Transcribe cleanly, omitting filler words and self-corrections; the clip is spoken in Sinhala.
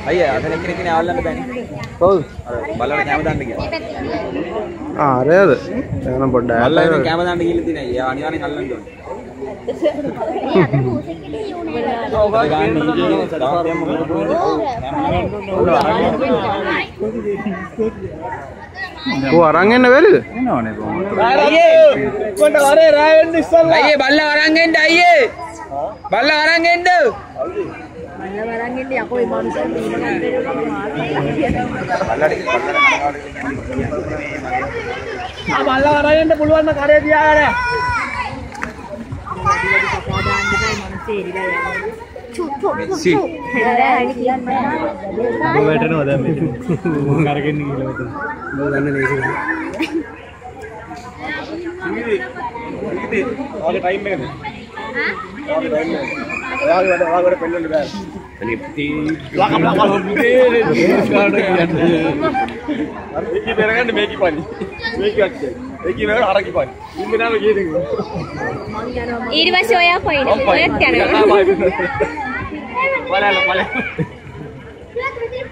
අයියා අතන කෙනෙක්නේ ආවල්ලන්න බෑනේ. කවුද? බලන්න කැම දාන්න කියලා. අරේද? එතන පොඩ්ඩක් බලන්න කැම දාන්න කියලා තියෙනවා. අයියා අනිවාර්යෙන් අල්ලන්න ඕනේ. ඔය අරන් එන්න බැරිද? එනවනේ කොහොමද? අයියේ කොට වරේ රාය වෙන්න ඉස්සල්ලා. අයියේ බල්ලා අරන් එන්න අයියේ. බල්ලා අරන් එන්න. බල්ලා අරන් එන්න යකෝ මේ මනුස්සයන් බල්ලා අරන් එන්න පුළුවන් නම් කරේ තියාගන්න. සි හැරෑලි කියන්නේ ඔය වැටෙනවා දැන් මෙතන මොකක් අරගෙන ගිහලා මෙතන මම දන්නේ නේද ඉතින් ඔයාගේ ටයිම් එකද? ඔයාගේ ටයිම් එක. ඔයාගේ පෙන්නන්න බෑ. ලිප්ටි ඒකේ බෙරගන්න මේකේ පනි. මේකේ අක්කේ. ඒකේ නේද අරකේ පනි. ඉන්නේ නාම ගියේ දෙන්න. ඊට පස්සේ ඔයා කොයිද? ඔයත් යනවා. බලන්න බලන්න.